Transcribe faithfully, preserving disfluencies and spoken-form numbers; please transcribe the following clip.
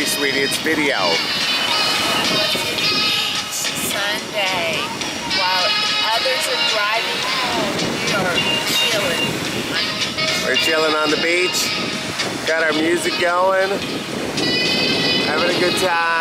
we, sweetie? It's video. Beach Sunday. While others are driving home, we are chilling on the beach. We're chilling on the beach. Got our music going. Having a good time.